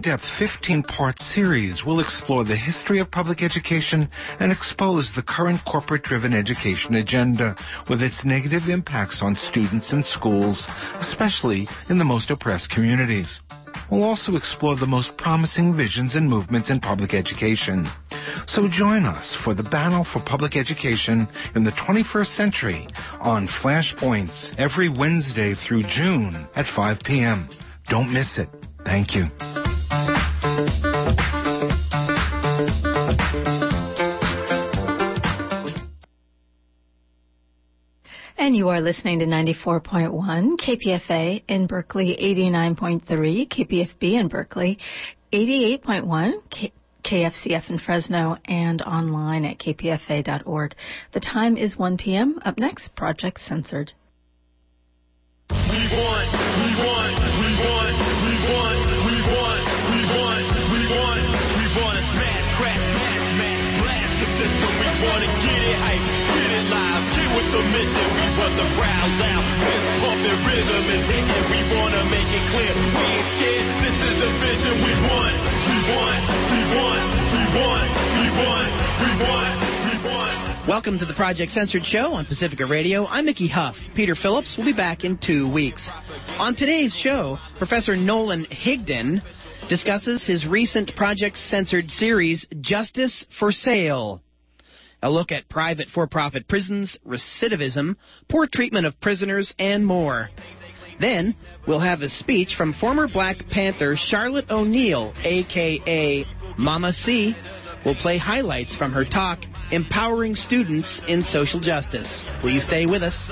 in-depth 15-part series will explore the history of public education and expose the current corporate-driven education agenda with its negative impacts on students and schools, especially in the most oppressed communities. We'll also explore the most promising visions and movements in public education. So join us for the battle for public education in the 21st century on Flashpoints every Wednesday through June at 5 p.m. Don't miss it. Thank you. And you are listening to 94.1 KPFA in Berkeley, 89.3 KPFB in Berkeley, 88.1 KFCF in Fresno, and online at kpfa.org. The time is 1 p.m. Up next, Project Censored. We want to smash, crack, blast the system. We want to get it hype, get it live, get with the mission. We want the crowds out, fist pumping, rhythm is hitting. We want to make it clear, we ain't scared. This is the vision. We want. Welcome to the Project Censored show on Pacifica Radio. I'm Mickey Huff. Peter Phillips will be back in 2 weeks. On today's show, Professor Nolan Higdon discusses his recent Project Censored series, Justice for Sale. A look at private for-profit prisons, recidivism, poor treatment of prisoners, and more. Then, we'll have a speech from former Black Panther Charlotte O'Neal, a.k.a. Mama C. We'll play highlights from her talk, Empowering Students in Social Justice. Please stay with us.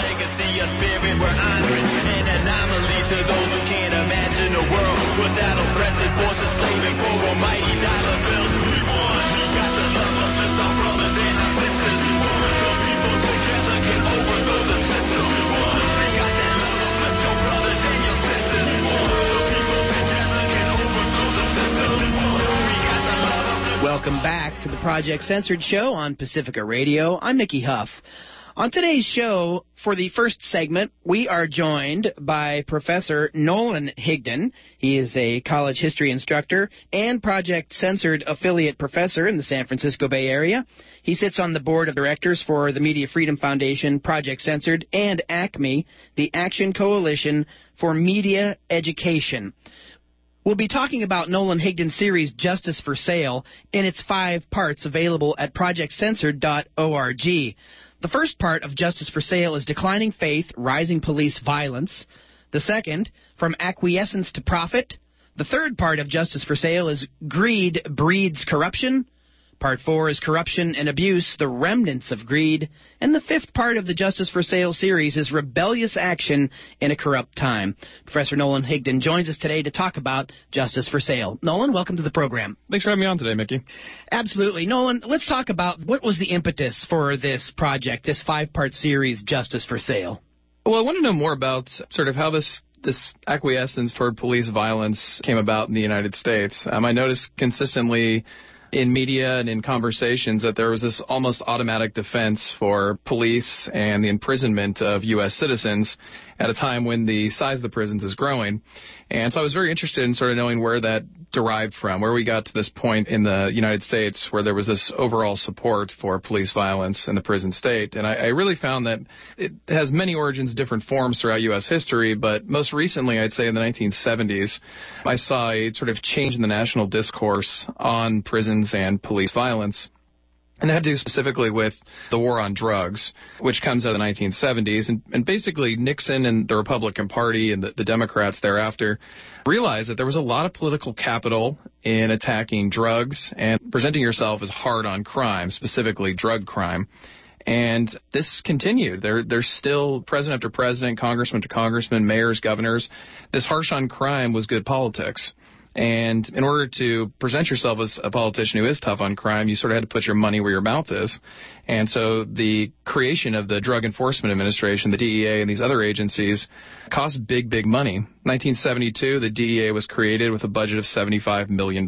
Welcome back to the Project Censored show on Pacifica Radio. I'm Mickey Huff. On today's show, for the first segment, we are joined by Professor Nolan Higdon. He is a college history instructor and Project Censored affiliate professor in the San Francisco Bay Area. He sits on the board of directors for the Media Freedom Foundation, Project Censored, and ACME, the Action Coalition for Media Education. We'll be talking about Nolan Higdon's series, Justice for Sale, in its 5 parts available at projectcensored.org. The first part of Justice for Sale is Declining Faith, Rising Police Violence. The second, From Acquiescence to Profit. The third part of Justice for Sale is Greed Breeds Corruption. Part 4 is Corruption and Abuse, the Remnants of Greed. And the 5th part of the Justice for Sale series is Rebellious Action in a Corrupt Time. Professor Nolan Higdon joins us today to talk about Justice for Sale. Nolan, welcome to the program. Thanks for having me on today, Mickey. Absolutely. Nolan, let's talk about what was the impetus for this project, this 5-part series, Justice for Sale. Well, I want to know more about sort of how this acquiescence toward police violence came about in the United States. I noticed consistently in media and in conversations that there was this almost automatic defense for police and the imprisonment of U.S. citizens at a time when the size of the prisons is growing. And so I was very interested in sort of knowing where that derived from, where we got to this point in the United States where there was this overall support for police violence in the prison state. And I really found that it has many origins, different forms throughout U.S. history, but most recently, I'd say in the 1970s, I saw a sort of change in the national discourse on prisons and police violence. And that had to do specifically with the war on drugs, which comes out of the 1970s. And basically Nixon and the Republican Party and the Democrats thereafter realized that there was a lot of political capital in attacking drugs and presenting yourself as hard on crime, specifically drug crime. And this continued. There's still president after president, congressman to congressman, mayors, governors. This harsh on crime was good politics. And in order to present yourself as a politician who is tough on crime, you sort of had to put your money where your mouth is. And so the creation of the Drug Enforcement Administration, the DEA, and these other agencies cost big, big money. In 1972, the DEA was created with a budget of $75 million.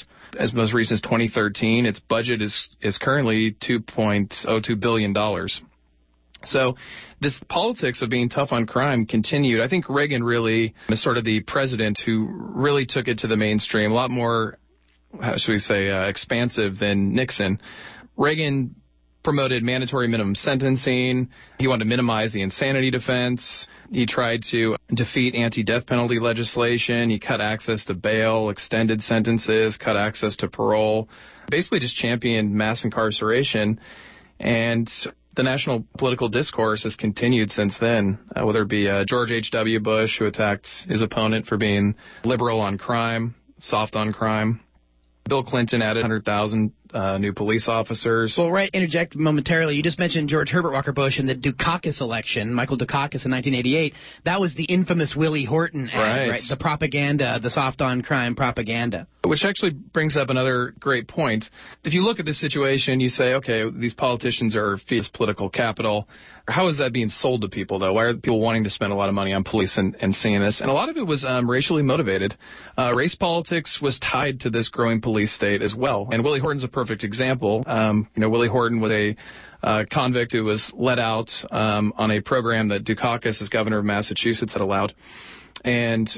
As most recent as 2013, its budget is currently $2.02 billion. So this politics of being tough on crime continued. I think Reagan really is sort of the president who really took it to the mainstream, a lot more, how should we say, expansive than Nixon. Reagan promoted mandatory minimum sentencing. He wanted to minimize the insanity defense. He tried to defeat anti-death penalty legislation. He cut access to bail, extended sentences, cut access to parole, basically just championed mass incarceration. And the national political discourse has continued since then, whether it be George H.W. Bush, who attacked his opponent for being liberal on crime, soft on crime. Bill Clinton added 100,000 new police officers. Well, right, interject momentarily. You just mentioned George Herbert Walker Bush and the Dukakis election, Michael Dukakis in 1988. That was the infamous Willie Horton ad, right? The propaganda, the soft-on-crime propaganda. Which actually brings up another great point. If you look at this situation, you say, okay, these politicians are feeding political capital. How is that being sold to people, though? Why are people wanting to spend a lot of money on police and seeing this? And a lot of it was racially motivated. Race politics was tied to this growing police state as well. And Willie Horton's a perfect example. Willie Horton was a convict who was let out on a program that Dukakis, as governor of Massachusetts, had allowed. And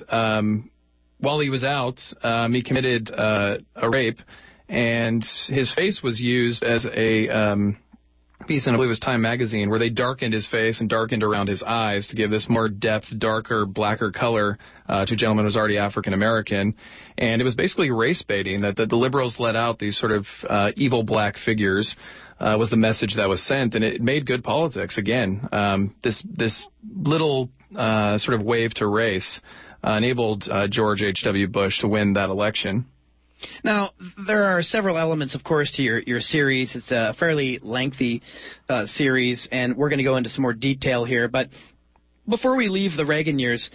while he was out, he committed a rape, and his face was used as a piece in, I believe it was Time magazine, where they darkened his face and darkened around his eyes to give this more depth, darker, blacker color to a gentleman who was already African American. And it was basically race baiting, that the liberals let out these sort of evil black figures was the message that was sent, and it made good politics. Again, this little sort of wave to race enabled George H.W. Bush to win that election. Now, there are several elements, of course, to your series. It's a fairly lengthy series, and we're going to go into some more detail here. But before we leave the Reagan years,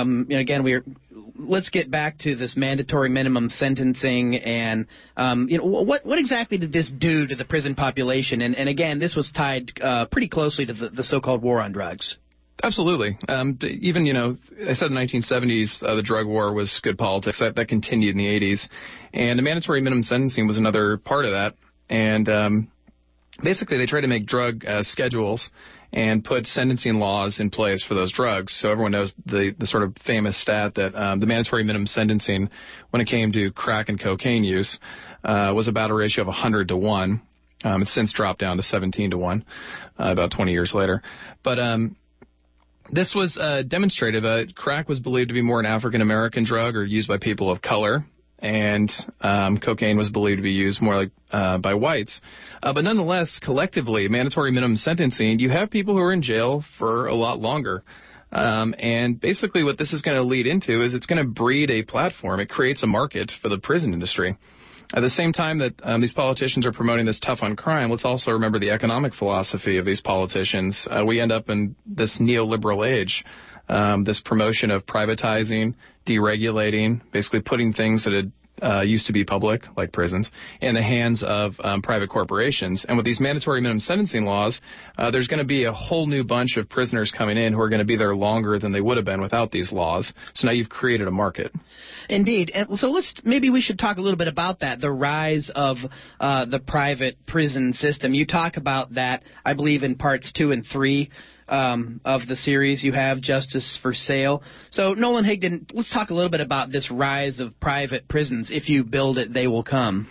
let's get back to this mandatory minimum sentencing, and what exactly did this do to the prison population? And again, this was tied pretty closely to the so-called war on drugs. Absolutely. Even, I said in the 1970s, the drug war was good politics. That continued in the 80s. And the mandatory minimum sentencing was another part of that. And basically, they tried to make drug schedules and put sentencing laws in place for those drugs. So everyone knows the sort of famous stat that the mandatory minimum sentencing, when it came to crack and cocaine use, was about a ratio of 100 to 1. It's since dropped down to 17 to 1 about 20 years later. But this was demonstrative. Crack was believed to be more an African-American drug or used by people of color, and cocaine was believed to be used more like by whites. But nonetheless, collectively, mandatory minimum sentencing, you have people who are in jail for a lot longer. And basically what this is going to lead into is it's going to breed a platform. It creates a market for the prison industry. At the same time that these politicians are promoting this tough on crime, let's also remember the economic philosophy of these politicians. We end up in this neoliberal age, this promotion of privatizing, deregulating, basically putting things that had used to be public, like prisons, in the hands of private corporations. And with these mandatory minimum sentencing laws, there's going to be a whole new bunch of prisoners coming in who are going to be there longer than they would have been without these laws. So now you've created a market. Indeed. And so maybe we should talk a little bit about that, the rise of the private prison system. You talk about that, I believe, in parts 2 and 3 of the series. You have Justice for Sale. So, Nolan Higdon, let's talk a little bit about this rise of private prisons. If you build it, they will come.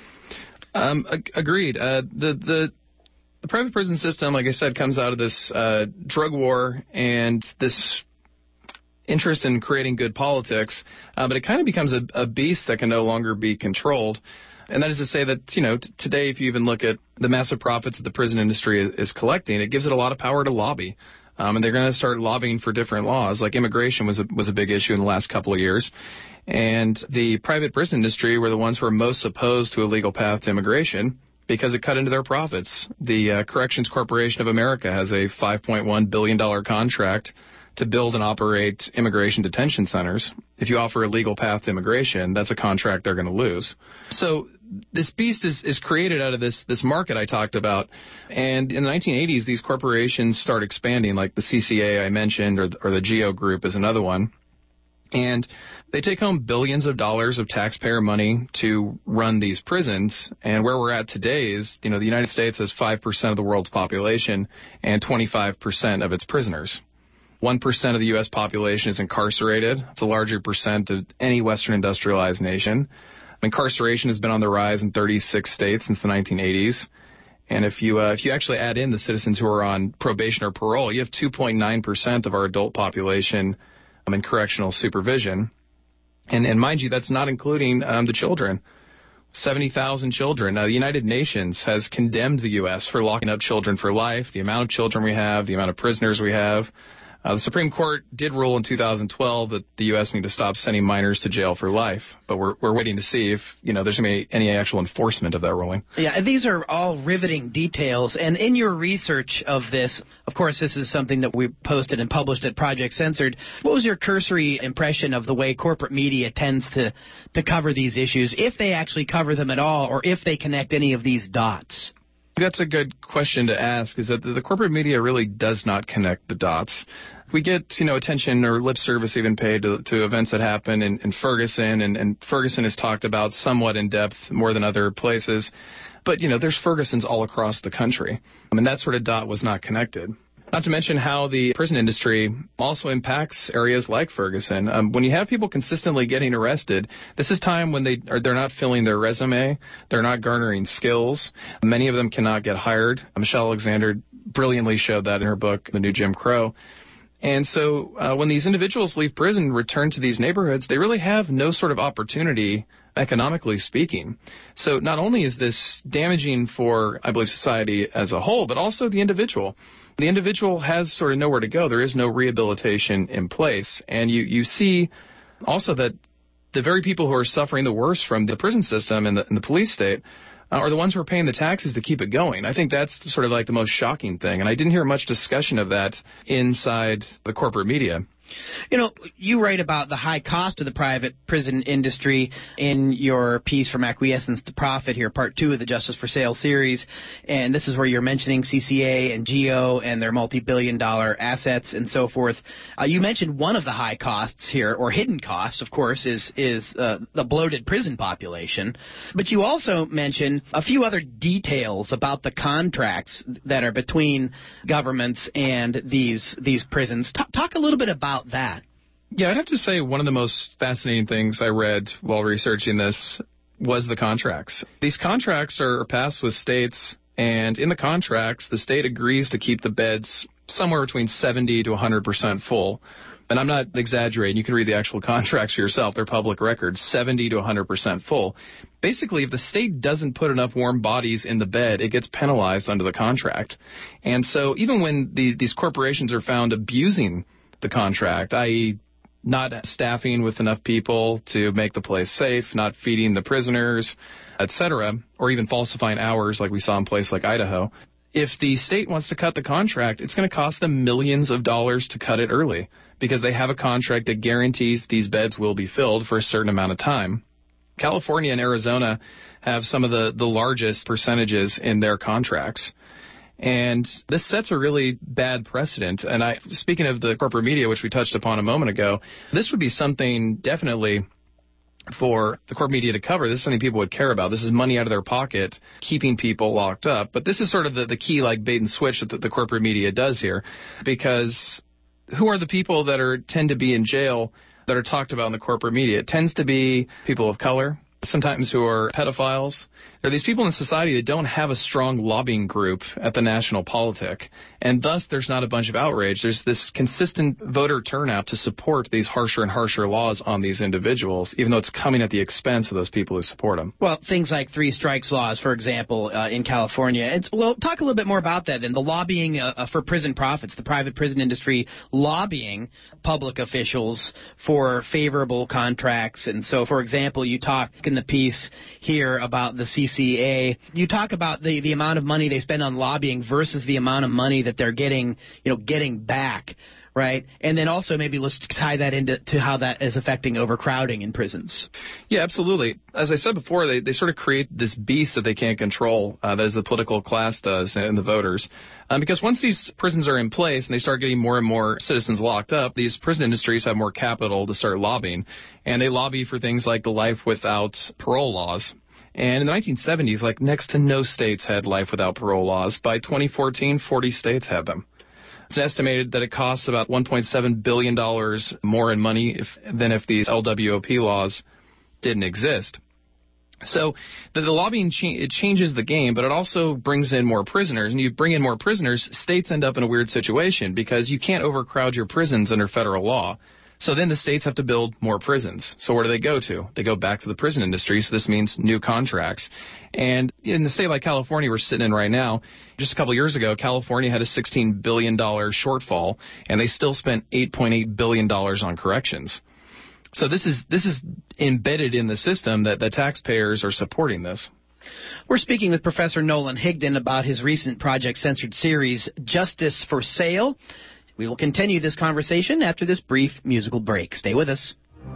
Agreed. The private prison system, like I said, comes out of this drug war and this interest in creating good politics, but it kind of becomes a beast that can no longer be controlled. And that is to say that, today, if you even look at the massive profits that the prison industry is collecting, it gives it a lot of power to lobby. And they're going to start lobbying for different laws. Like immigration was a big issue in the last couple of years. And the private prison industry were the ones who were most opposed to a legal path to immigration because it cut into their profits. The Corrections Corporation of America has a $5.1 billion contract to build and operate immigration detention centers. If you offer a legal path to immigration, that's a contract they're going to lose. So this beast is created out of this market I talked about. And in the 1980s, these corporations start expanding, like the CCA I mentioned, or the GEO Group is another one. And They take home billions of dollars of taxpayer money to run these prisons, and where we're at today is, the United States has 5% of the world's population and 25% of its prisoners. 1% of the U.S. population is incarcerated. It's a larger percent of any Western industrialized nation. Incarceration has been on the rise in 36 states since the 1980s. And if you actually add in the citizens who are on probation or parole, you have 2.9% of our adult population in correctional supervision. And mind you, that's not including the children. 70,000 children. Now, the United Nations has condemned the U.S. for locking up children for life, the amount of children we have, the amount of prisoners we have. The Supreme Court did rule in 2012 that the U.S. need to stop sending minors to jail for life, but we're waiting to see if there's going to be any actual enforcement of that ruling. Yeah, these are all riveting details, and in your research of this, of course, this is something that we posted and published at Project Censored. What was your cursory impression of the way corporate media tends to cover these issues, if they actually cover them at all, or if they connect any of these dots? That's a good question to ask, is that the corporate media really does not connect the dots. We get, attention or lip service even paid to events that happen in Ferguson, and Ferguson is talked about somewhat in depth more than other places. But, there's Fergusons all across the country. That sort of dot was not connected. Not to mention how the prison industry also impacts areas like Ferguson. When you have people consistently getting arrested, this is time when they're not filling their resume, they're not garnering skills. Many of them cannot get hired. Michelle Alexander brilliantly showed that in her book, The New Jim Crow. And so when these individuals leave prison and return to these neighborhoods, they really have no sort of opportunity, economically speaking. So not only is this damaging for, I believe, society as a whole, but also the individual. The individual has sort of nowhere to go. There is no rehabilitation in place. And you see also that the very people who are suffering the worst from the prison system and the police state are the ones who are paying the taxes to keep it going. I think that's sort of like the most shocking thing. And I didn't hear much discussion of that inside the corporate media. You write about the high cost of the private prison industry in your piece From Acquiescence to Profit here, part 2 of the Justice for Sale series. And this is where you're mentioning CCA and GEO and their multi-billion-dollar assets and so forth. You mentioned one of the high costs here, or hidden cost, of course, is the bloated prison population. But you also mention a few other details about the contracts that are between governments and these prisons. Talk a little bit about that. Yeah, I'd have to say one of the most fascinating things I read while researching this was the contracts. These contracts are passed with states, and in the contracts, the state agrees to keep the beds somewhere between 70 to 100% full. And I'm not exaggerating. You can read the actual contracts yourself. They're public records, 70 to 100% full. Basically, if the state doesn't put enough warm bodies in the bed, it gets penalized under the contract. And so even when these corporations are found abusing the contract, i.e. not staffing with enough people to make the place safe, not feeding the prisoners, etc., or even falsifying hours like we saw in a place like Idaho, if the state wants to cut the contract, it's going to cost them millions of dollars to cut it early because they have a contract that guarantees these beds will be filled for a certain amount of time. California and Arizona have some of the largest percentages in their contracts. And this sets a really bad precedent. And speaking of the corporate media, which we touched upon a moment ago, this would be something definitely for the corporate media to cover. This is something people would care about. This is money out of their pocket, keeping people locked up. But this is sort of the key, like bait and switch that the corporate media does here. Because who are the people that tend to be in jail that are talked about in the corporate media? It tends to be people of color, sometimes who are pedophiles. There are these people in society that don't have a strong lobbying group at the national politic, and thus there's not a bunch of outrage. There's this consistent voter turnout to support these harsher and harsher laws on these individuals, even though it's coming at the expense of those people who support them. Well, things like 3 strikes laws, for example, in California. Talk a little bit more about that then. The lobbying for prison profits, the private prison industry lobbying public officials for favorable contracts. And so, for example, you talk in the piece here about the CCA. You talk about the amount of money they spend on lobbying versus the amount of money that they're getting back. right? And then also maybe let's tie that into how that is affecting overcrowding in prisons. Yeah, absolutely. As I said before, they sort of create this beast that they can't control, that is the political class does and the voters. Because once these prisons are in place and they start getting more and more citizens locked up, these prison industries have more capital to start lobbying. And they lobby for things like the life without parole laws. And in the 1970s, like next to no states had life without parole laws. By 2014, 40 states had them. It's estimated that it costs about $1.7 billion more in money than if these LWOP laws didn't exist. So the lobbying it changes the game, but it also brings in more prisoners. And you bring in more prisoners, states end up in a weird situation because you can't overcrowd your prisons under federal law. So then the states have to build more prisons. So where do they go to? They go back to the prison industry, so this means new contracts. And in the state like California we're sitting in right now, just a couple years ago, California had a $16 billion shortfall, and they still spent $8.8 billion on corrections. So this is embedded in the system that the taxpayers are supporting this. We're speaking with Professor Nolan Higdon about his recent Project Censored series, Justice for Sale. We will continue this conversation after this brief musical break. Stay with us.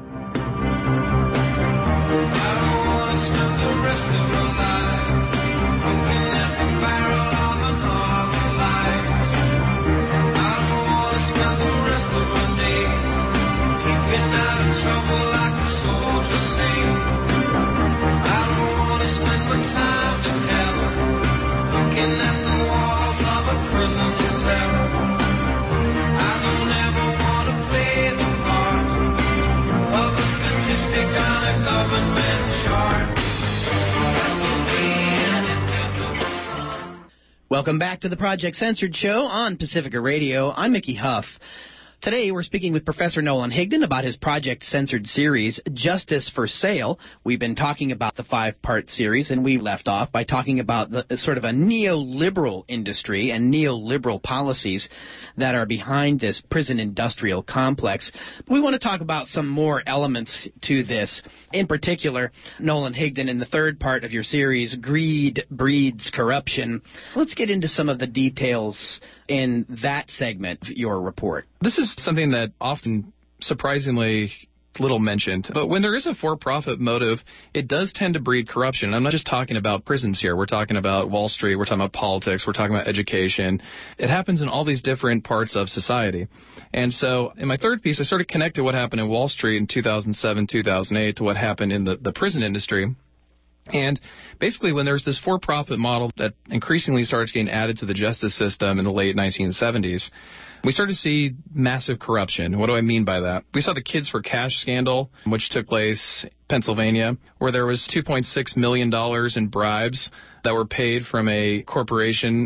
Welcome back to the Project Censored show on Pacifica Radio. I'm Mickey Huff. Today we're speaking with Professor Nolan Higdon about his Project Censored series, Justice for Sale. We've been talking about the 5-part series, and we left off by talking about the sort of a neoliberal industry and neoliberal policies that are behind this prison industrial complex. We want to talk about some more elements to this. In particular, Nolan Higdon, in the 3rd part of your series, Greed Breeds Corruption. Let's get into some of the details in that segment of your report. This is something that often surprisingly little mentioned. But when there is a for-profit motive, it does tend to breed corruption. I'm not just talking about prisons here. We're talking about Wall Street. We're talking about politics. We're talking about education. It happens in all these different parts of society. And so in my 3rd piece, I sort of connected what happened in Wall Street in 2007, 2008 to what happened in the prison industry. And basically, when there's this for-profit model that increasingly starts getting added to the justice system in the late 1970s, we started to see massive corruption. What do I mean by that? We saw the Kids for Cash scandal, which took place in Pennsylvania, where there was $2.6 million in bribes that were paid from a corporation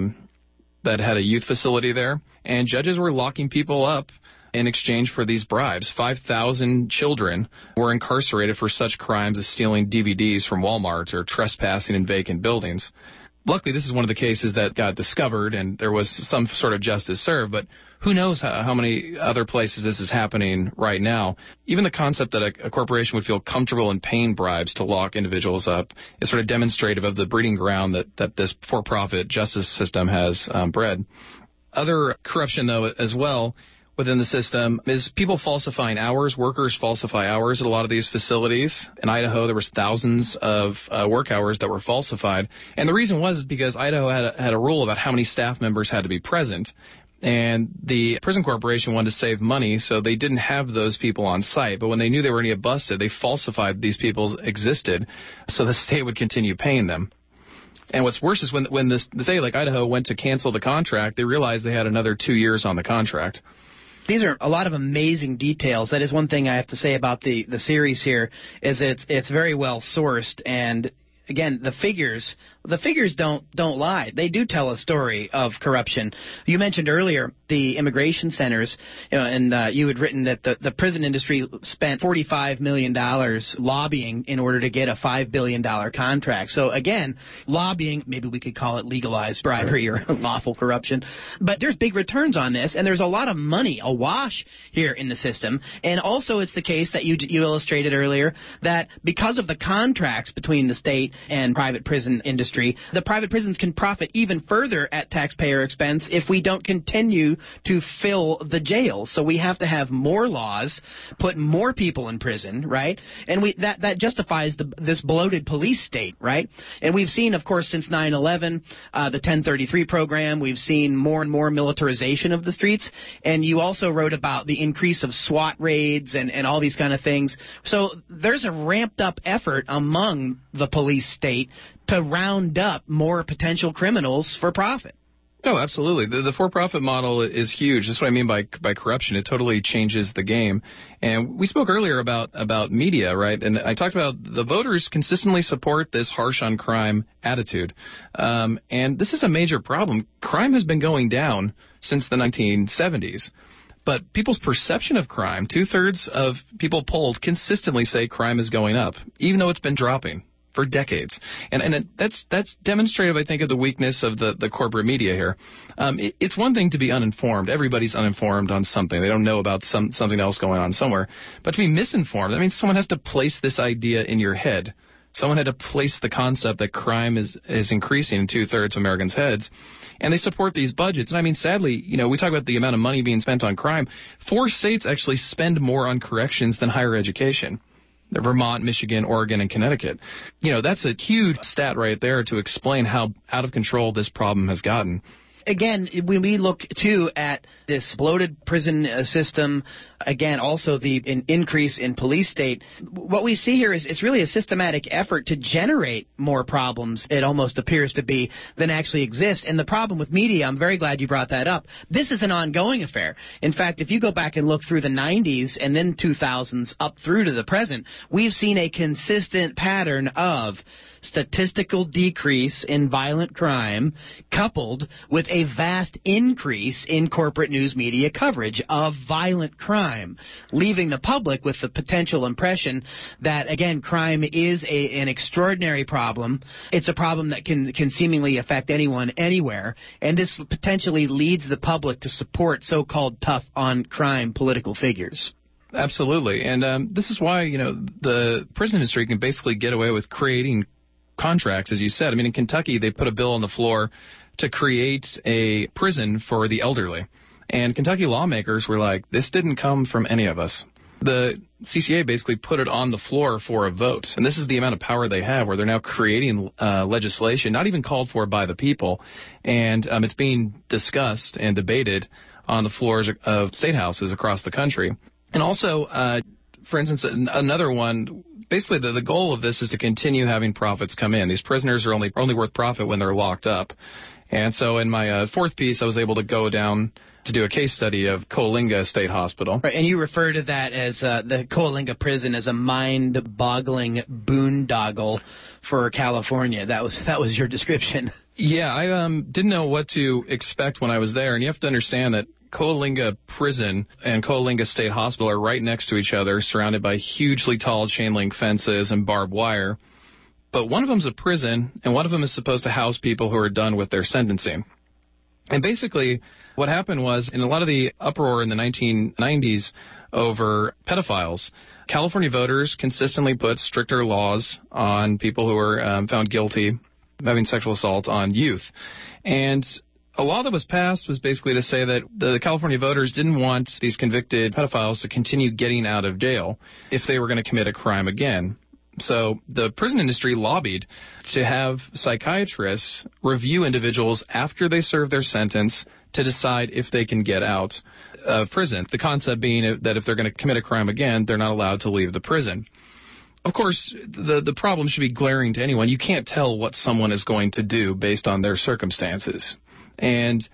that had a youth facility there. And judges were locking people up in exchange for these bribes. 5,000 children were incarcerated for such crimes as stealing DVDs from Walmart or trespassing in vacant buildings. Luckily, this is one of the cases that got discovered and there was some sort of justice served, but who knows how many other places this is happening right now. Even the concept that a corporation would feel comfortable in paying bribes to lock individuals up is sort of demonstrative of the breeding ground that this for-profit justice system has bred. Other corruption, though, as well, within the system is people falsifying hours. Workers falsify hours at a lot of these facilities. In Idaho, there was thousands of work hours that were falsified. And the reason was because Idaho had a rule about how many staff members had to be present. And the prison corporation wanted to save money, so they didn't have those people on site. But when they knew they were going to get busted, they falsified these people existed so the state would continue paying them. And what's worse is when the state like Idaho went to cancel the contract, they realized they had another 2 years on the contract. These are a lot of amazing details. That is one thing I have to say about the series here, is it's very well sourced, and again, the figures don't lie. They do tell a story of corruption. You mentioned earlier the immigration centers, and you had written that the prison industry spent $45 million lobbying in order to get a $5 billion contract. So again, lobbying, maybe we could call it legalized bribery or lawful corruption. But there's big returns on this, and there's a lot of money awash here in the system. And also it's the case that you illustrated earlier that because of the contracts between the state and private prison industry, industry. The private prisons can profit even further at taxpayer expense if we don't continue to fill the jails. So we have to have more laws, put more people in prison, right? And that justifies this bloated police state, right? And we've seen, of course, since 9/11, the 1033 program, we've seen more and more militarization of the streets. And you also wrote about the increase of SWAT raids and all these kind of things. So there's a ramped up effort among the police state to round up more potential criminals for profit. Oh, absolutely. The for-profit model is huge. That's what I mean by corruption. It totally changes the game. And we spoke earlier about media, right? And I talked about the voters consistently support this harsh on crime attitude. And this is a major problem. Crime has been going down since the 1970s. But people's perception of crime, 2/3 of people polled consistently say crime is going up, even though it's been dropping for decades. And that's demonstrative, I think, of the weakness of the corporate media here. It's one thing to be uninformed. Everybody's uninformed on something. They don't know about something else going on somewhere. But to be misinformed, I mean, someone has to place this idea in your head. Someone had to place the concept that crime is increasing in 2/3 of Americans' heads. And they support these budgets. And I mean, sadly, we talk about the amount of money being spent on crime. 4 states actually spend more on corrections than higher education. Vermont, Michigan, Oregon, and Connecticut. That's a huge stat right there to explain how out of control this problem has gotten. Again, when we look, too, at this bloated prison system, again, also the increase in police state, what we see here is it's really a systematic effort to generate more problems, it almost appears to be, than actually exist. And the problem with media, I'm very glad you brought that up, this is an ongoing affair. In fact, if you go back and look through the 90s and then 2000s up through to the present, we've seen a consistent pattern of statistical decrease in violent crime coupled with a vast increase in corporate news media coverage of violent crime, leaving the public with the potential impression that, again, crime is an extraordinary problem. It's a problem that can seemingly affect anyone, anywhere, and this potentially leads the public to support so-called tough-on-crime political figures. Absolutely, and this is why, the prison industry can basically get away with creating contracts, as you said. I mean, in Kentucky, they put a bill on the floor to create a prison for the elderly. And Kentucky lawmakers were like, this didn't come from any of us. The CCA basically put it on the floor for a vote. And this is the amount of power they have, where they're now creating legislation, not even called for by the people. And it's being discussed and debated on the floors of state houses across the country. And also, for instance, another one, basically the goal of this is to continue having profits come in. These prisoners are only worth profit when they're locked up. And so in my fourth piece, I was able to go down to do a case study of Coalinga State Hospital. Right, and you refer to that as the Coalinga prison as a mind-boggling boondoggle for California. That was your description. Yeah, I didn't know what to expect when I was there, and you have to understand that Coalinga Prison and Coalinga State Hospital are right next to each other, surrounded by hugely tall chain-link fences and barbed wire. But one of them is a prison, and one of them is supposed to house people who are done with their sentencing. And basically, what happened was, in a lot of the uproar in the 1990s over pedophiles, California voters consistently put stricter laws on people who were found guilty of having sexual assault on youth. And a law that was passed was basically to say that the California voters didn't want these convicted pedophiles to continue getting out of jail if they were going to commit a crime again. So the prison industry lobbied to have psychiatrists review individuals after they serve their sentence to decide if they can get out of prison. The concept being that if they're going to commit a crime again, they're not allowed to leave the prison. Of course, the problem should be glaring to anyone. You can't tell what someone is going to do based on their circumstances. And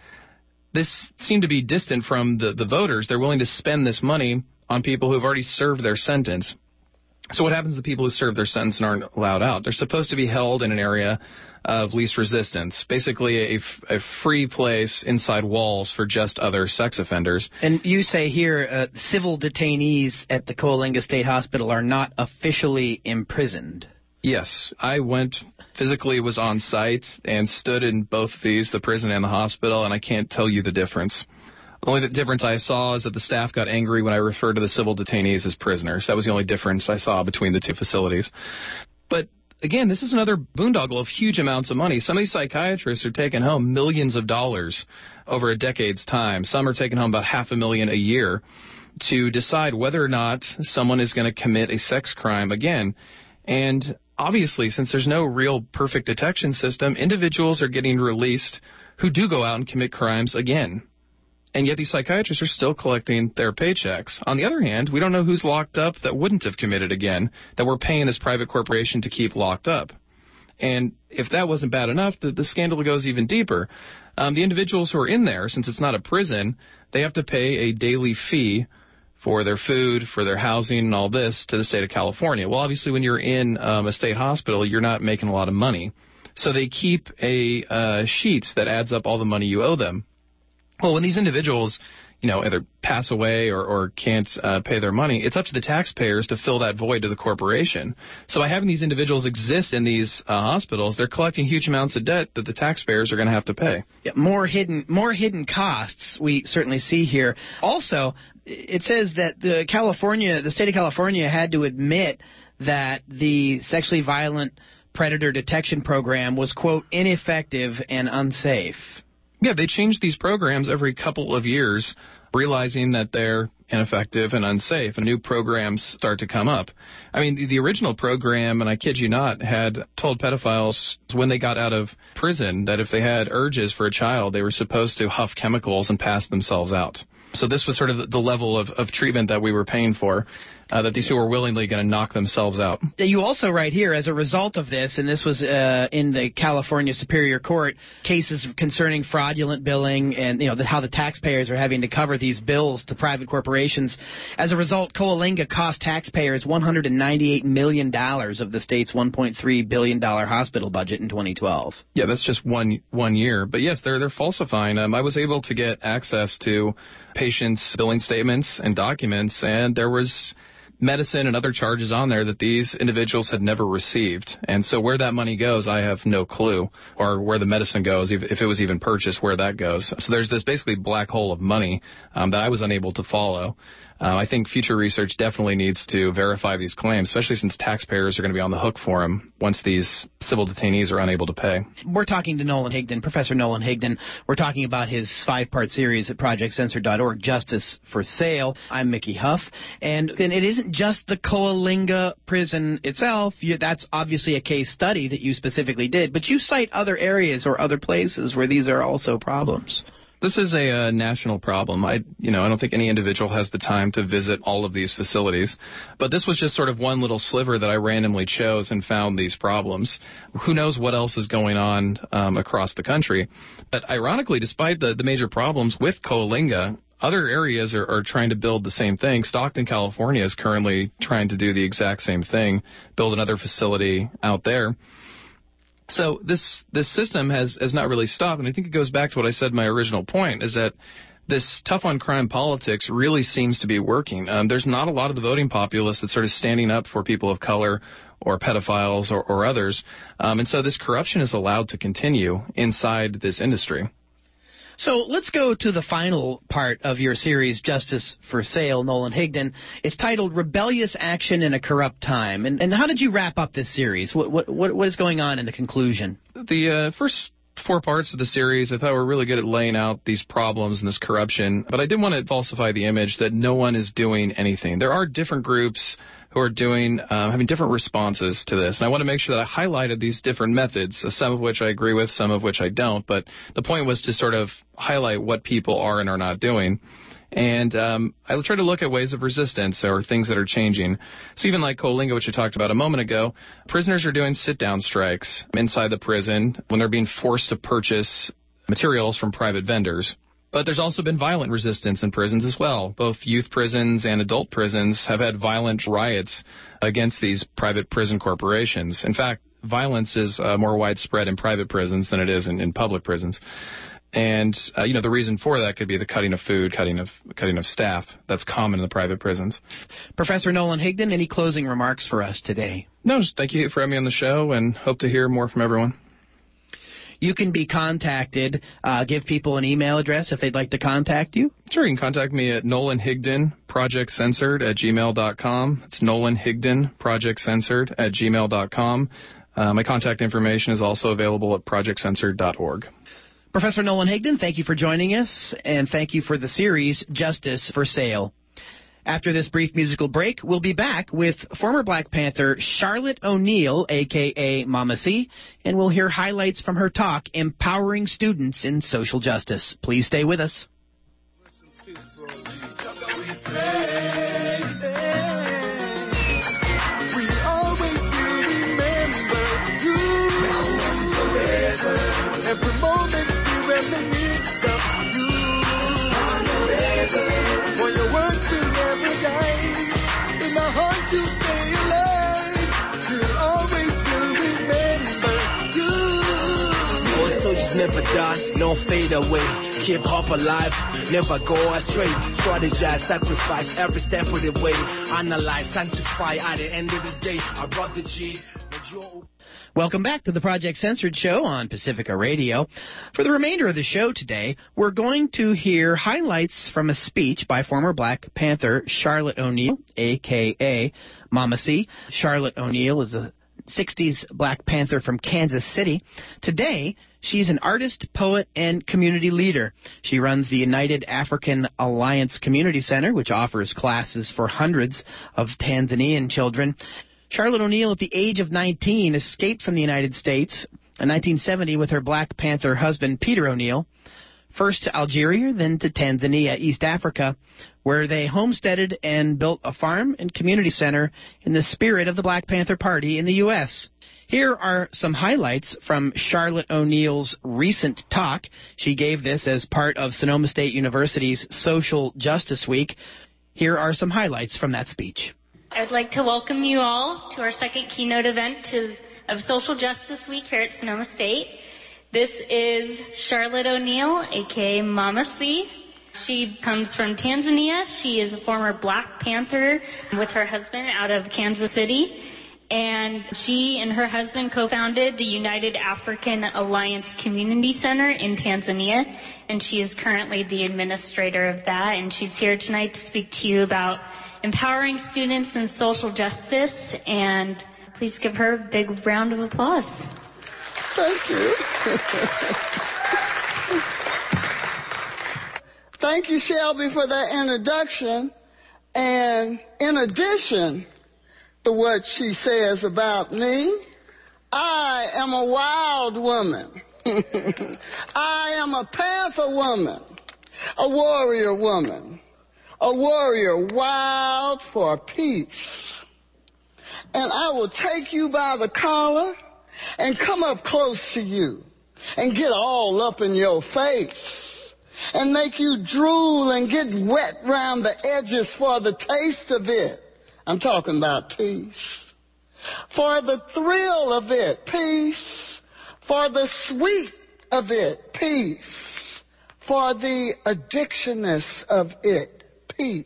this seemed to be distant from the voters. They're willing to spend this money on people who have already served their sentence. So what happens to people who serve their sentence and aren't allowed out? They're supposed to be held in an area of least resistance, basically a free place inside walls for just other sex offenders. And you say here civil detainees at the Coalinga State Hospital are not officially imprisoned. Yes, I physically was on site and stood in both of these, the prison and the hospital, and I can't tell you the difference. The only difference I saw is that the staff got angry when I referred to the civil detainees as prisoners. That was the only difference I saw between the two facilities. But again, this is another boondoggle of huge amounts of money. Some of these psychiatrists are taking home millions of dollars over a decade's time. Some are taking home about $500,000 a year to decide whether or not someone is going to commit a sex crime again. And obviously, since there's no real perfect detection system, individuals are getting released who do go out and commit crimes again. And yet these psychiatrists are still collecting their paychecks. On the other hand, we don't know who's locked up that wouldn't have committed again, that we're paying this private corporation to keep locked up. And if that wasn't bad enough, the scandal goes even deeper. The individuals who are in there, since it's not a prison, they have to pay a daily fee for their food, for their housing, and all this to the state of California. Well, obviously, when you're in a state hospital, you're not making a lot of money. So they keep a sheet that adds up all the money you owe them. Well, when these individuals, either pass away or can't pay their money, it's up to the taxpayers to fill that void to the corporation. So by having these individuals exist in these hospitals, they're collecting huge amounts of debt that the taxpayers are going to have to pay. Yeah, more hidden costs we certainly see here. Also, it says that the state of California had to admit that the sexually violent predator detection program was, quote, ineffective and unsafe. Yeah, they change these programs every couple of years, realizing that they're ineffective and unsafe, and new programs start to come up. I mean, the original program, and I kid you not, had told pedophiles when they got out of prison that if they had urges for a child, they were supposed to huff chemicals and pass themselves out. So this was sort of the level of treatment that we were paying for, that these people were willingly going to knock themselves out. You also write here, as a result of this, and this was in the California Superior Court, cases concerning fraudulent billing and how the taxpayers are having to cover these bills to private corporations. As a result, Coalinga cost taxpayers $198 million of the state's $1.3 billion hospital budget in 2012. Yeah, that's just one year. But yes, they're falsifying. I was able to get access to patients' billing statements and documents, and there was medicine and other charges on there that these individuals had never received. And so where that money goes, I have no clue, or where the medicine goes, if it was even purchased, where that goes. So there's this basically black hole of money that I was unable to follow. I think future research definitely needs to verify these claims, especially since taxpayers are going to be on the hook for them once these civil detainees are unable to pay. We're talking to Nolan Higdon, Professor Nolan Higdon. We're talking about his 5-part series at projectcensored.org, Justice for Sale. I'm Mickey Huff. And it isn't just the Coalinga prison itself. That's obviously a case study that you specifically did. But you cite other areas or other places where these are also problems. This is a national problem. I don't think any individual has the time to visit all of these facilities. But this was just sort of one little sliver that I randomly chose and found these problems. Who knows what else is going on across the country. But ironically, despite the major problems with Coalinga, other areas are trying to build the same thing. Stockton, California is currently trying to do the exact same thing, build another facility out there. So this system has not really stopped, and I think it goes back to what I said in my original point, is that this tough-on-crime politics really seems to be working. There's not a lot of the voting populace that's sort of standing up for people of color or pedophiles or others, and so this corruption is allowed to continue inside this industry. So let's go to the final part of your series, Justice for Sale, Nolan Higdon. It's titled Rebellious Action in a Corrupt Time. And how did you wrap up this series? What is going on in the conclusion? The first 4 parts of the series I thought were really good at laying out these problems and this corruption, but I didn't want to falsify the image that no one is doing anything. There are different groups who are having different responses to this. And I want to make sure that I highlighted these different methods, some of which I agree with, some of which I don't. But the point was to sort of highlight what people are and are not doing. And I try to look at ways of resistance or things that are changing. So even like Coalinga, which I talked about a moment ago, prisoners are doing sit-down strikes inside the prison when they're being forced to purchase materials from private vendors. But there's also been violent resistance in prisons as well. Both youth prisons and adult prisons have had violent riots against these private prison corporations. In fact, violence is more widespread in private prisons than it is in public prisons. And, the reason for that could be the cutting of food, cutting of staff. That's common in the private prisons. Professor Nolan Higdon, any closing remarks for us today? No, just thank you for having me on the show and hope to hear more from everyone. You can be contacted. Give people an email address if they'd like to contact you. Sure, you can contact me at Nolan Higdon, Project Censored at gmail.com. It's Nolan Higdon, Project Censored at gmail.com. My contact information is also available at projectcensored.org. Professor Nolan Higdon, thank you for joining us, and thank you for the series Justice for Sale. After this brief musical break, we'll be back with former Black Panther Charlotte O'Neal, a.k.a. Mama C, and we'll hear highlights from her talk, Empowering Students in Social Justice. Please stay with us. Every moment you reminisce of you. For your words will never die. In my heart you stay alive. You'll always will remember you. Our soldiers never die, no fade away. Keep hope alive, never go astray. Strategize, sacrifice every step of the way. Analyze, sanctify at the end of the day. I brought the G. Welcome back to the Project Censored show on Pacifica Radio. For the remainder of the show today, we're going to hear highlights from a speech by former Black Panther Charlotte O'Neal, a.k.a. Mama C. Charlotte O'Neal is a 60s Black Panther from Kansas City. Today, she's an artist, poet, and community leader. She runs the United African Alliance Community Center, which offers classes for hundreds of Tanzanian children. Charlotte O'Neal, at the age of 19, escaped from the United States in 1970 with her Black Panther husband, Peter O'Neal, first to Algeria, then to Tanzania, East Africa, where they homesteaded and built a farm and community center in the spirit of the Black Panther Party in the U.S. Here are some highlights from Charlotte O'Neal's recent talk. She gave this as part of Sonoma State University's Social Justice Week. Here are some highlights from that speech. I'd like to welcome you all to our second keynote event of Social Justice Week here at Sonoma State. This is Charlotte O'Neal, a.k.a. Mama C. She comes from Tanzania. She is a former Black Panther with her husband out of Kansas City. And she and her husband co-founded the United African Alliance Community Center in Tanzania. And she is currently the administrator of that. And she's here tonight to speak to you about empowering students in social justice, and please give her a big round of applause. Thank you. Thank you, Shelby, for that introduction. And in addition to what she says about me, I am a wild woman. I am a Panther woman, a warrior woman. A warrior wild for peace. And I will take you by the collar and come up close to you and get all up in your face and make you drool and get wet round the edges for the taste of it. I'm talking about peace. For the thrill of it, peace. For the sweet of it, peace. For the addictionness of it, peace.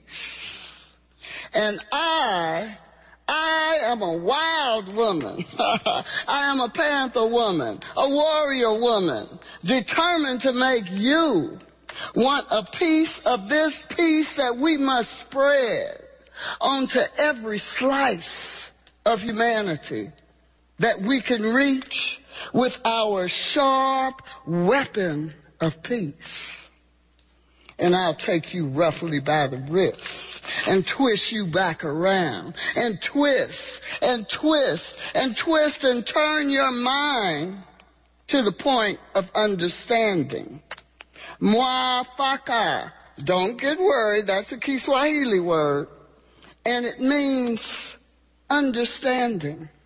And I am a wild woman. I am a Panther woman, a warrior woman, determined to make you want a piece of this peace that we must spread onto every slice of humanity that we can reach with our sharp weapon of peace. And I'll take you roughly by the wrist and twist you back around and twist and twist and twist and turn your mind to the point of understanding. Mwafaka. Don't get worried. That's a Kiswahili word. And it means understanding.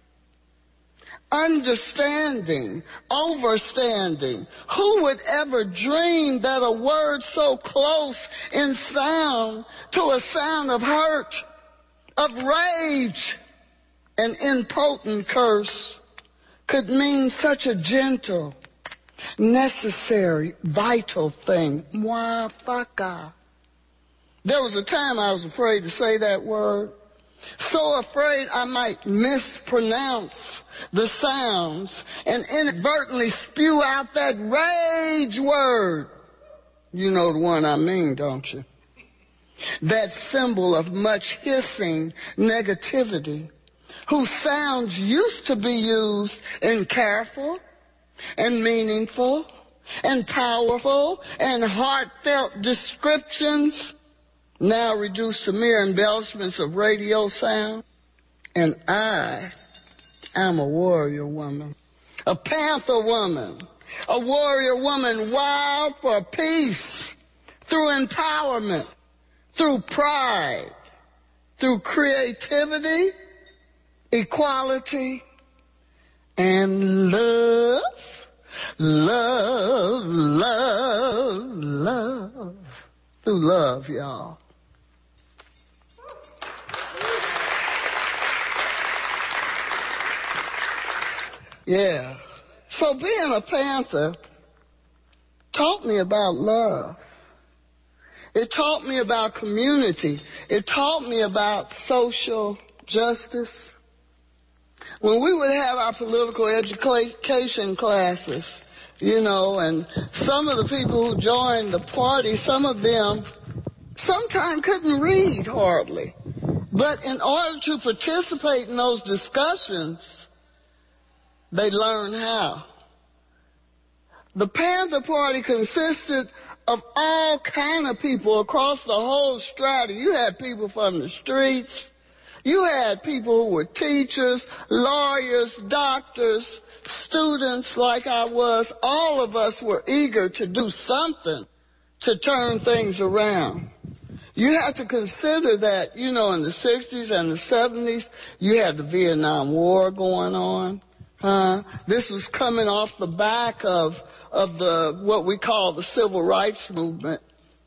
Understanding, overstanding. Who would ever dream that a word so close in sound to a sound of hurt, of rage, an impotent curse could mean such a gentle, necessary, vital thing? Mwafaka. There was a time I was afraid to say that word. So afraid I might mispronounce the sounds and inadvertently spew out that rage word. You know the one I mean, don't you? That symbol of much hissing negativity, whose sounds used to be used in careful and meaningful and powerful and heartfelt descriptions, now reduced to mere embellishments of radio sound. And I am a warrior woman, a panther woman, a warrior woman wild for peace, through empowerment, through pride, through creativity, equality, and love, love, love, love. Through love, y'all. Yeah. So being a Panther taught me about love. It taught me about community. It taught me about social justice. When we would have our political education classes, you know, and some of the people who joined the party, some of them sometimes couldn't read hardly. But in order to participate in those discussions, they learned how. The Panther Party consisted of all kind of people across the whole strata. You had people from the streets. You had people who were teachers, lawyers, doctors, students like I was. All of us were eager to do something to turn things around. You have to consider that, you know, in the 60s and the 70s, you had the Vietnam War going on. This was coming off the back of the what we call the civil rights movement.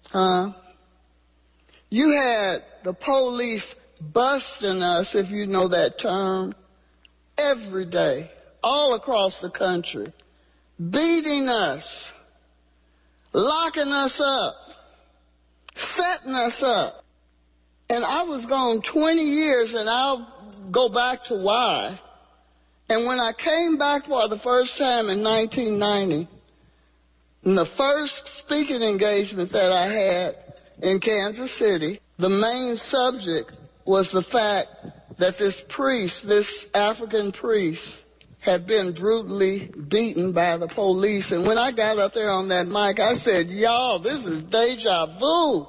You had the police busting us, if you know that term, every day, all across the country, beating us, locking us up, setting us up. And I was gone 20 years, and I'll go back to why. And when I came back for the first time in 1990, in the first speaking engagement that I had in Kansas City, the main subject was the fact that this priest, this African priest, had been brutally beaten by the police. And when I got up there on that mic, I said, y'all, this is deja vu.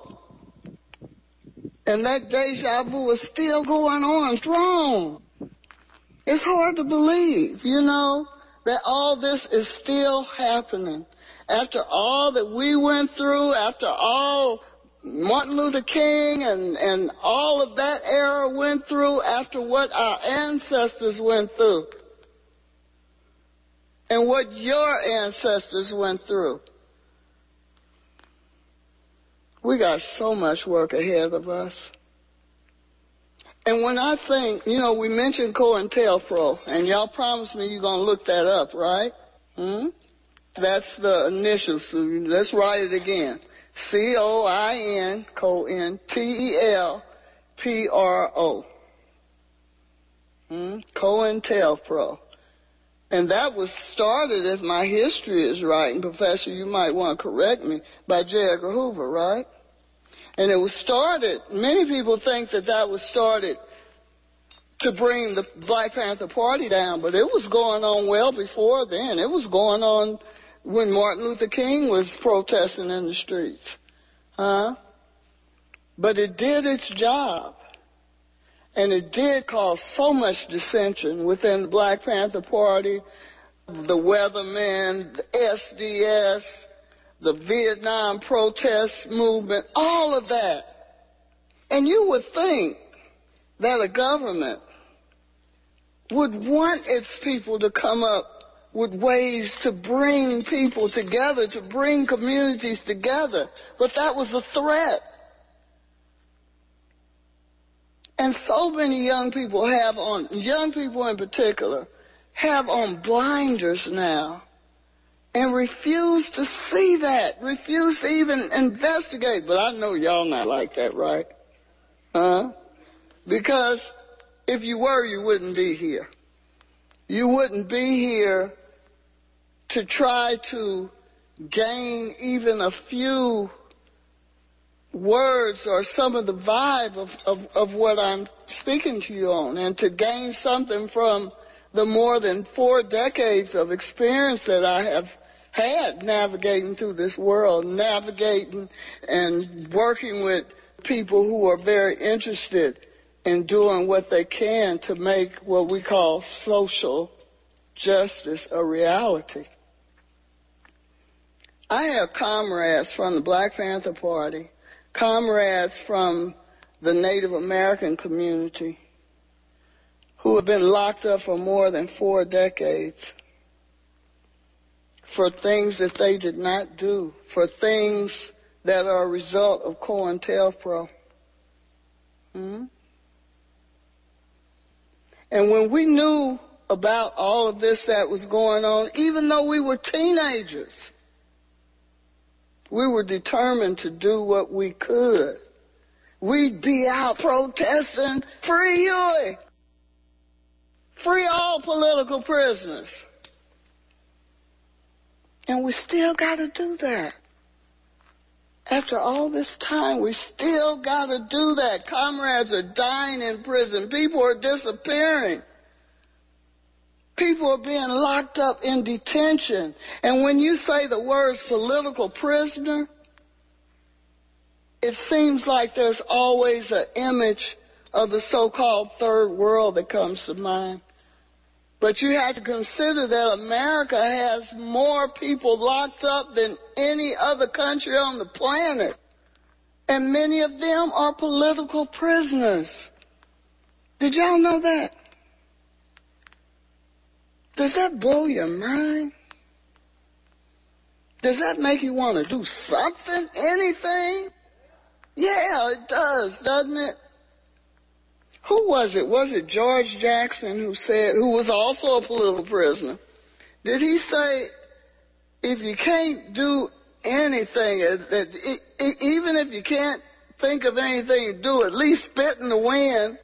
And that deja vu is still going on strong. It's hard to believe, you know, that all this is still happening. After all that we went through, after all Martin Luther King and all of that era went through, after what our ancestors went through, and what your ancestors went through, we got so much work ahead of us. And when I think, you know, we mentioned COINTELPRO, and y'all promised me you're going to look that up, right? That's the initials. So let's write it again. COIN, COINTELPRO. COINTELPRO. And that was started, if my history is right, and Professor, you might want to correct me, by J. Edgar Hoover, right? And it was started, many people think that that was started to bring the Black Panther Party down, but it was going on well before then. It was going on when Martin Luther King was protesting in the streets. But it did its job. And it did cause so much dissension within the Black Panther Party, the Weathermen, the SDS, the Vietnam protest movement, all of that. And you would think that a government would want its people to come up with ways to bring people together, to bring communities together. But that was a threat. And so many young people in particular, have on blinders now and refuse to see that, refuse to even investigate. But I know y'all not like that, right? Because if you were, you wouldn't be here. You wouldn't be here to try to gain even a few words or some of the vibe of what I'm speaking to you on, and to gain something from the more than 4 decades of experience that I have had navigating through this world, navigating and working with people who are very interested in doing what they can to make what we call social justice a reality. I have comrades from the Black Panther Party, comrades from the Native American community who have been locked up for more than 4 decades for things that they did not do, for things that are a result of COINTELPRO. And when we knew about all of this that was going on, even though we were teenagers, we were determined to do what we could. We'd be out protesting, free Huey, free all political prisoners. And we still got to do that. After all this time, we still got to do that. Comrades are dying in prison. People are disappearing. People are being locked up in detention. And when you say the words political prisoner, it seems like there's always an image of the so-called third world that comes to mind. But you have to consider that America has more people locked up than any other country on the planet. And many of them are political prisoners. Did y'all know that? Does that blow your mind? Does that make you want to do something, anything? Yeah, it does, doesn't it? Who was it? Was it George Jackson who was also a political prisoner? Did he say, if you can't do anything, even if you can't think of anything to do, at least spit in the wind?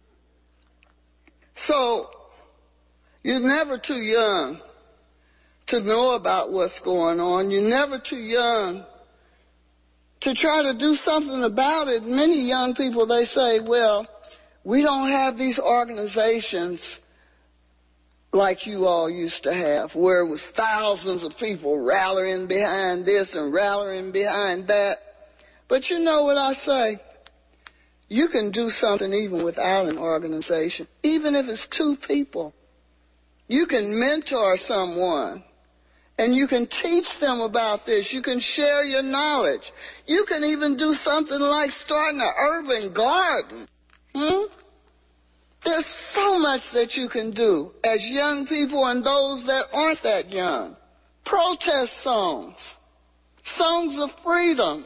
So, you're never too young to know about what's going on. You're never too young to try to do something about it. Many young people, they say, well, we don't have these organizations like you all used to have, where it was thousands of people rallying behind this and rallying behind that. But you know what I say? You can do something even without an organization, even if it's 2 people. You can mentor someone, and you can teach them about this. You can share your knowledge. You can even do something like starting an urban garden. There's so much that you can do as young people and those that aren't that young. Protest songs, songs of freedom.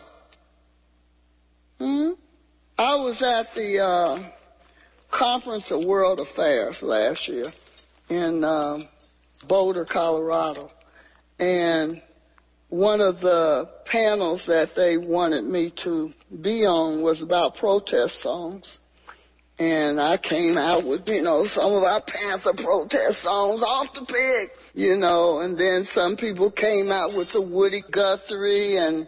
I was at the Conference of World Affairs last year in Boulder, Colorado. And one of the panels that they wanted me to be on was about protest songs. And I came out with, some of our Panther protest songs off the pick, and then some people came out with the Woody Guthrie and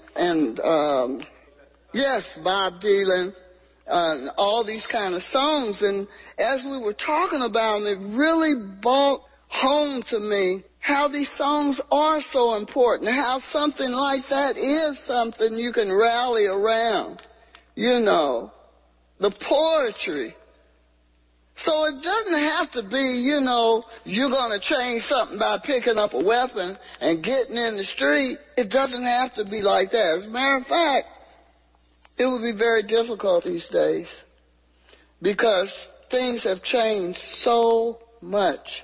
Bob Dylan, all these kind of songs. And as we were talking about them, it really brought home to me how these songs are so important, how something like that is something you can rally around, the poetry. So it doesn't have to be, you're going to change something by picking up a weapon and getting in the street. It doesn't have to be like that. As a matter of fact, it would be very difficult these days because things have changed so much.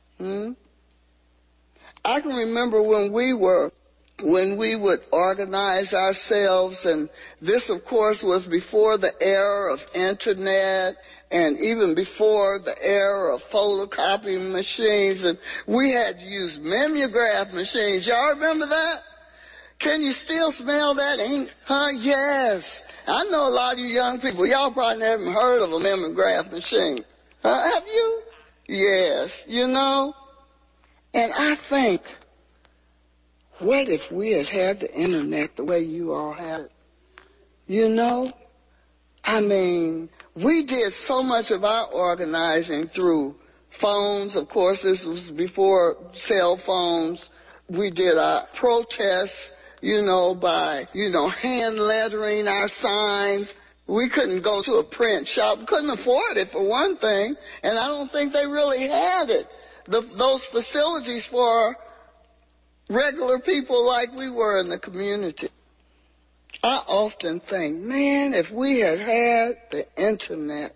I can remember when we would organize ourselves, and this, of course, was before the era of internet and even before the era of photocopying machines, and we had to use mimeograph machines. Y'all remember that? Can you still smell that ink? Yes. I know a lot of you young people, y'all probably haven't heard of a mimeograph machine. Have you? Yes. And I think, what if we had the internet the way you all have it? I mean, we did so much of our organizing through phones. Of course, this was before cell phones. We did our protests, by, hand lettering our signs. We couldn't go to a print shop. Couldn't afford it, for one thing. And I don't think they really had it. Those facilities for regular people like we were in the community. I often think, man, if we had had the internet.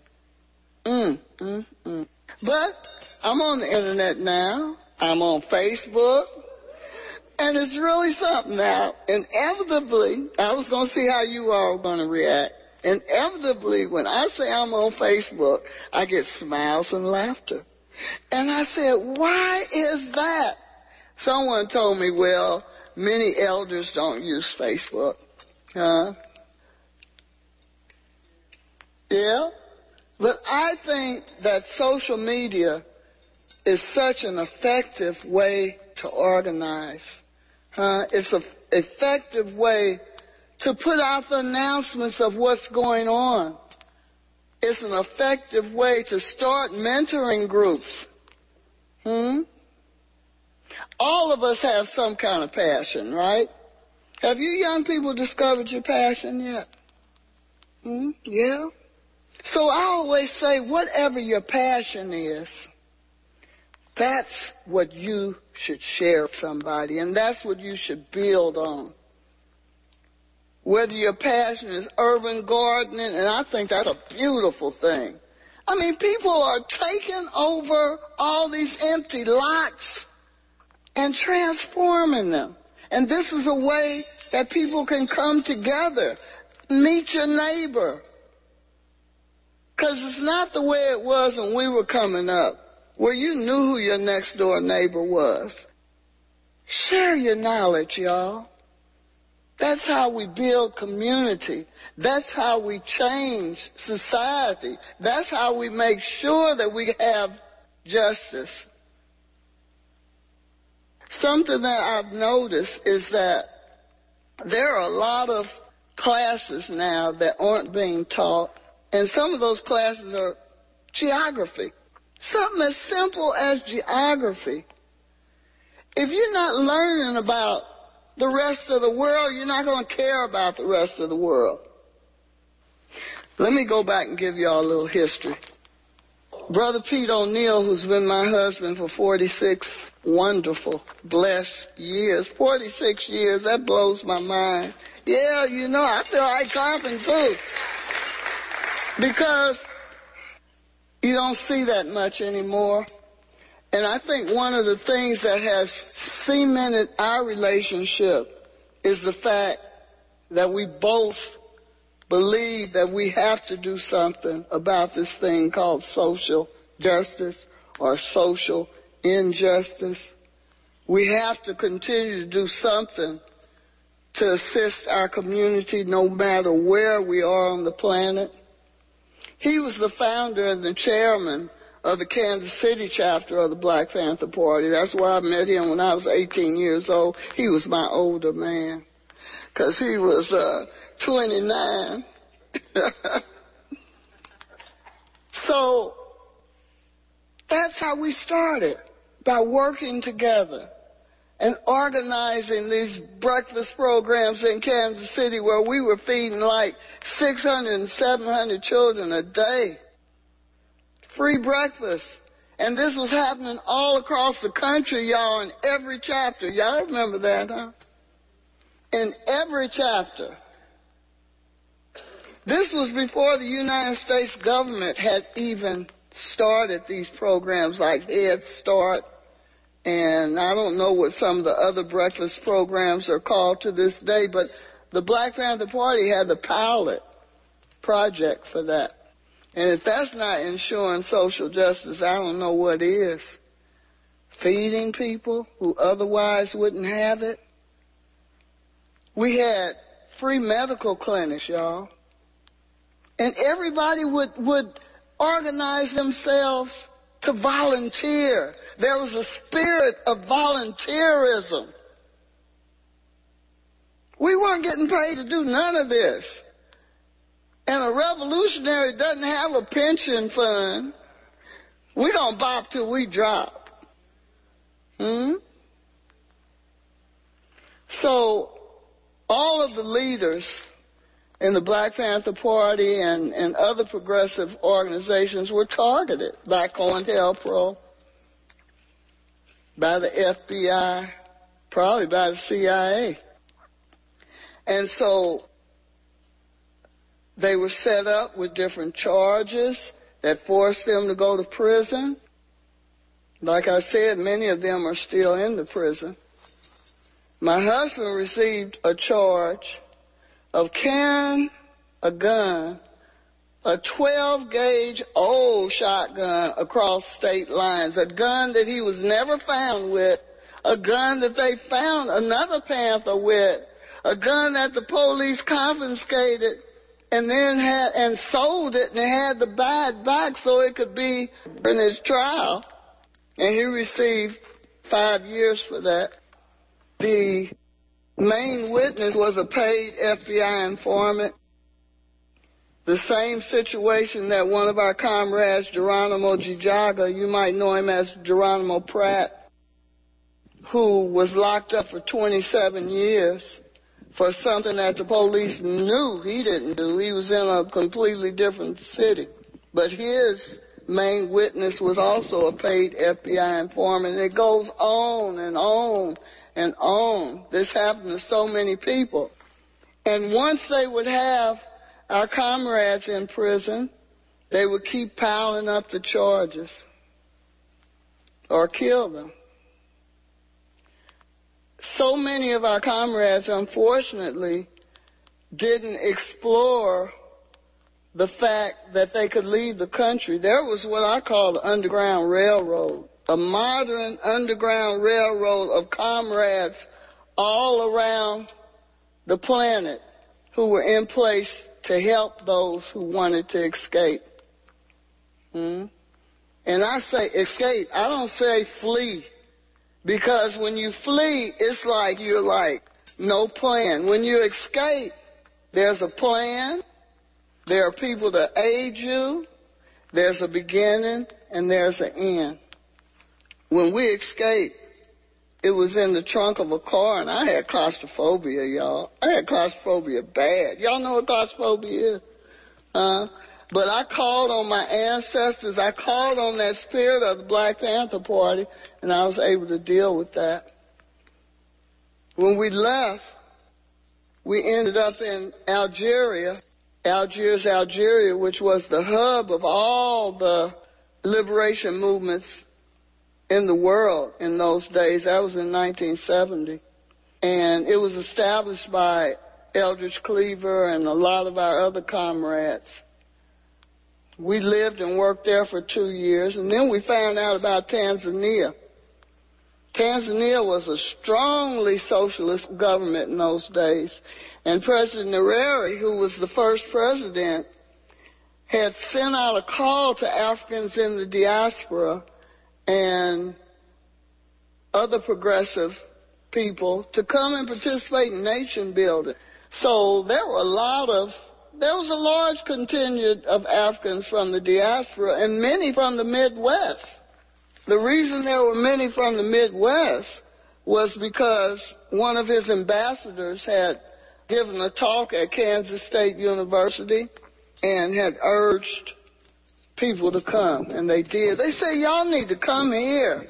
But I'm on the internet now. I'm on Facebook. And it's really something now. Inevitably, I was going to see how you all are going to react. Inevitably, when I say I'm on Facebook, I get smiles and laughter. And I said, why is that? Someone told me, well, many elders don't use Facebook. Huh? Yeah? But I think that social media is such an effective way to organize. It's an effective way to put out the announcements of what's going on. It's an effective way to start mentoring groups. All of us have some kind of passion, right? Have you young people discovered your passion yet? Yeah? So I always say, whatever your passion is, that's what you should share with somebody, and that's what you should build on. Whether your passion is urban gardening, and I think that's a beautiful thing. I mean, people are taking over all these empty lots and transforming them. And this is a way that people can come together, meet your neighbor. Because it's not the way it was when we were coming up, where you knew who your next door neighbor was. Share your knowledge, y'all. That's how we build community. That's how we change society. That's how we make sure that we have justice. Something that I've noticed is that there are a lot of classes now that aren't being taught, and some of those classes are geography. Something as simple as geography. If you're not learning about the rest of the world, you're not going to care about the rest of the world. Let me go back and give you all a little history. Brother Pete O'Neal, who's been my husband for 46 wonderful, blessed years. 46 years, that blows my mind. Yeah, I feel like clapping too. Because you don't see that much anymore. And I think one of the things that has cemented our relationship is the fact that we both believe that we have to do something about this thing called social justice or social injustice. We have to continue to do something to assist our community no matter where we are on the planet. He was the founder and the chairman of the Kansas City chapter of the Black Panther Party. That's where I met him when I was 18 years old. He was my older man because he was 29. So that's how we started, by working together and organizing these breakfast programs in Kansas City where we were feeding like 600 and 700 children a day. Free breakfast. And this was happening all across the country, y'all, in every chapter. Y'all remember that, huh? In every chapter. This was before the United States government had even started these programs like Head Start. And I don't know what some of the other breakfast programs are called to this day, but the Black Panther Party had the pilot project for that. And if that's not ensuring social justice, I don't know what is. Feeding people who otherwise wouldn't have it. We had free medical clinics, y'all. And everybody would organize themselves to volunteer. There was a spirit of volunteerism. We weren't getting paid to do none of this. And a revolutionary doesn't have a pension fund. We don't bop till we drop. So all of the leaders in the Black Panther Party and other progressive organizations were targeted by COINTELPRO, by the FBI, probably by the CIA. And so they were set up with different charges that forced them to go to prison. Like I said, many of them are still in the prison. My husband received a charge of carrying a gun, a 12-gauge old shotgun across state lines, a gun that he was never found with, a gun that they found another Panther with, a gun that the police confiscated and then sold it and had to buy it back so it could be in his trial. And he received 5 years for that. The main witness was a paid FBI informant. The same situation that one of our comrades, Geronimo Jijaga, you might know him as Geronimo Pratt, who was locked up for 27 years for something that the police knew he didn't do. He was in a completely different city. But his main witness was also a paid FBI informant. It goes on and on and on. This happened to so many people. And once they would have our comrades in prison, they would keep piling up the charges or kill them. So many of our comrades, unfortunately, didn't explore the fact that they could leave the country. There was what I call the Underground Railroad, a modern underground railroad of comrades all around the planet who were in place to help those who wanted to escape. And I say escape, I don't say flee. Because when you flee, it's like you're like, no plan. When you escape, there's a plan. There are people to aid you. There's a beginning and there's an end. When we escaped, it was in the trunk of a car, and I had claustrophobia, y'all. I had claustrophobia bad. Y'all know what claustrophobia is? But I called on my ancestors. I called on that spirit of the Black Panther Party, and I was able to deal with that. When we left, we ended up in Algeria, Algeria, which was the hub of all the liberation movements in the world in those days. That was in 1970. And it was established by Eldridge Cleaver and a lot of our other comrades. We lived and worked there for 2 years, and then we found out about Tanzania. Tanzania was a strongly socialist government in those days, and President Nyerere, who was the first president, had sent out a call to Africans in the diaspora and other progressive people to come and participate in nation building. So there was a large contingent of Africans from the diaspora and many from the Midwest. The reason there were many from the Midwest was because one of his ambassadors had given a talk at Kansas State University and had urged people to come, and they did. They said, y'all need to come here.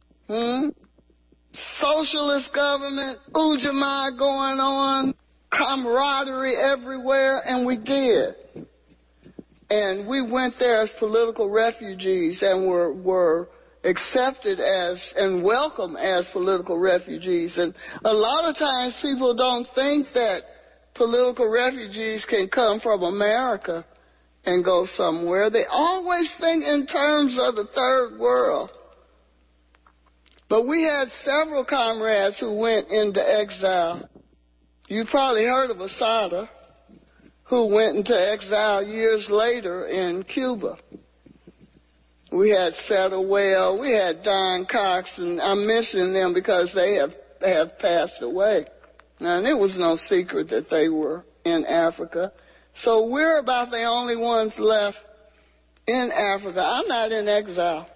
Socialist government, Ujamaa going on, camaraderie everywhere, and we did. And we went there as political refugees and were accepted as and welcomed as political refugees. And a lot of times people don't think that political refugees can come from America and go somewhere. They always think in terms of the third world. But we had several comrades who went into exile. You probably heard of Asada, who went into exile years later in Cuba. We had Settlewell, we had Don Cox, and I'm mentioning them because they have passed away. Now, and it was no secret that they were in Africa. So we're about the only ones left in Africa. I'm not in exile.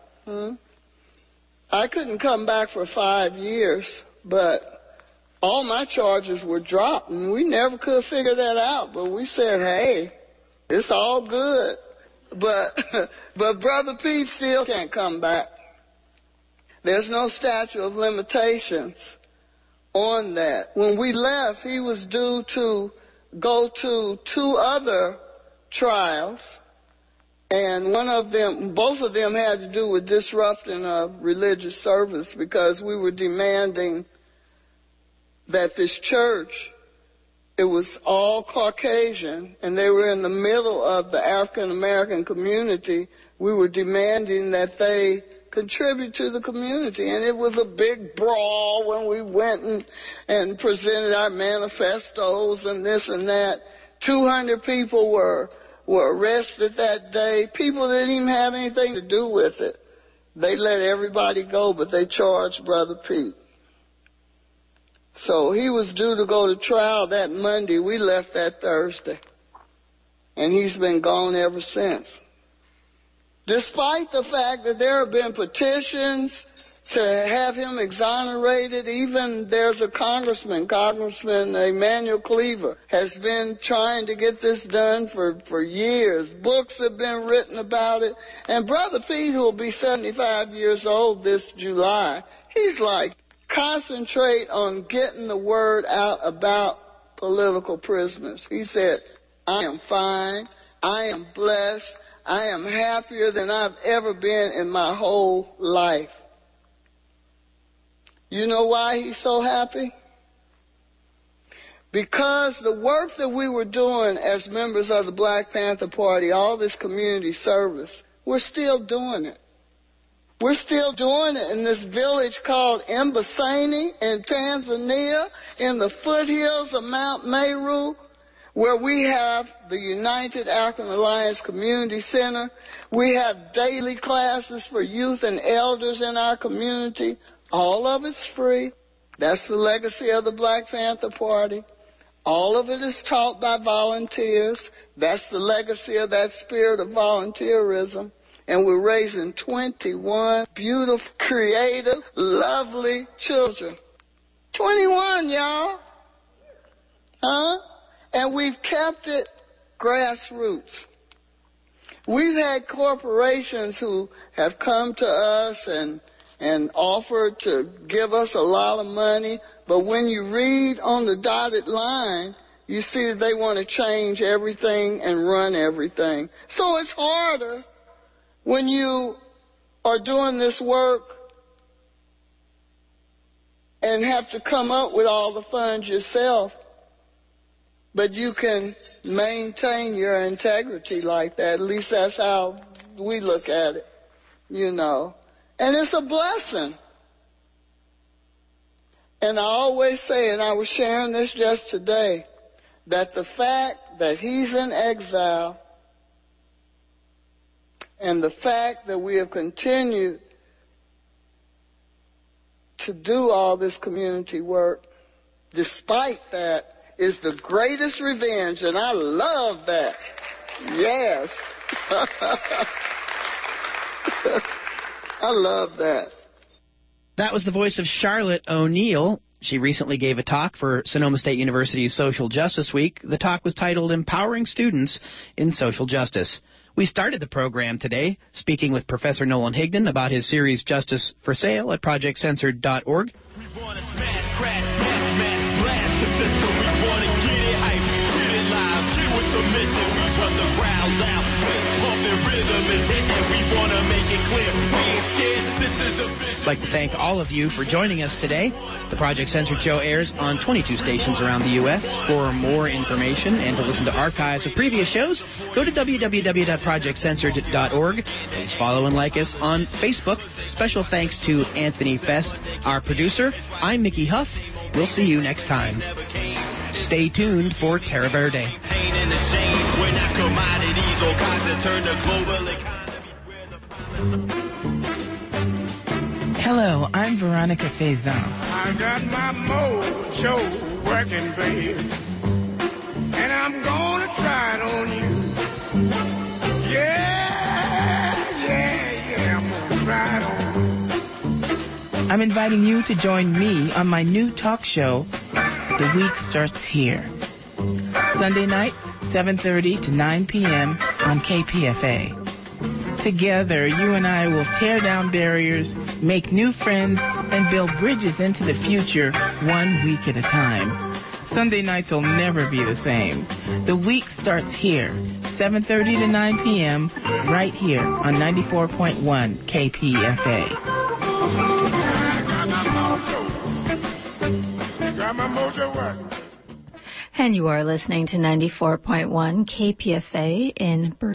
I couldn't come back for 5 years, but all my charges were dropped, and we never could figure that out. But we said, hey, it's all good. But Brother Pete still can't come back. There's no statute of limitations on that. When we left, he was due to go to 2 other trials, and both of them had to do with disrupting a religious service, because we were demanding that this church, it was all Caucasian, and they were in the middle of the African American community. We were demanding that they contribute to the community, and it was a big brawl when we went and presented our manifestos and this and that. 200 people were arrested that day. People didn't even have anything to do with it. They let everybody go, but they charged Brother Pete. So he was due to go to trial that Monday. We left that Thursday, and he's been gone ever since. Despite the fact that there have been petitions to have him exonerated, even there's a Congressman Emmanuel Cleaver, has been trying to get this done for years. Books have been written about it. And Brother Pete, who will be 75 years old this July, he's like, concentrate on getting the word out about political prisoners. He said, I am fine, I am blessed, I am happier than I've ever been in my whole life. You know why he's so happy? Because the work that we were doing as members of the Black Panther Party, all this community service, we're still doing it. We're still doing it in this village called Mbasini in Tanzania, in the foothills of Mount Meru, where we have the United African Alliance Community Center. We have daily classes for youth and elders in our community. All of it's free. That's the legacy of the Black Panther Party. All of it is taught by volunteers. That's the legacy of that spirit of volunteerism. And we're raising 21 beautiful, creative, lovely children. 21, y'all. And we've kept it grassroots. We've had corporations who have come to us and offered to give us a lot of money, but when you read on the dotted line, you see that they want to change everything and run everything. So it's harder when you are doing this work and have to come up with all the funds yourself, but you can maintain your integrity like that. At least that's how we look at it, you know. And it's a blessing. And I always say, and I was sharing this just today, that the fact that he's in exile and the fact that we have continued to do all this community work, despite that, is the greatest revenge, and I love that. Yes. I love that. That was the voice of Charlotte O'Neal. She recently gave a talk for Sonoma State University's Social Justice Week. The talk was titled Empowering Students in Social Justice. We started the program today speaking with Professor Nolan Higdon about his series Justice for Sale at projectcensored.org. We want to smash, crash, smash, blast the system. We want to get it hype, get it live, get with the mission. We want the crowds out, fist pumping, rhythm is hitting. We want to make it clear, we ain't scared, this is the vision. I'd like to thank all of you for joining us today. The Project Censored show airs on 22 stations around the U.S. For more information and to listen to archives of previous shows, go to www.projectcensored.org. Please follow and like us on Facebook. Special thanks to Anthony Fest, our producer. I'm Mickey Huff. We'll see you next time. Stay tuned for Terra Verde. Pain and the shame, we're not commodities or cause that turn the global economy. Hello, I'm Veronica Faison. I got my mojo working, babe. and I'm gonna try it on you. Yeah, I'm gonna try it on you. I'm inviting you to join me on my new talk show, The Week Starts Here. Sunday nights, 7:30 to 9 p.m. on KPFA. Together, you and I will tear down barriers, make new friends, and build bridges into the future 1 week at a time. Sunday nights will never be the same. The week starts here, 7:30 to 9 p.m., right here on 94.1 KPFA. Got my mojo what? And you are listening to 94.1 KPFA in Berkeley.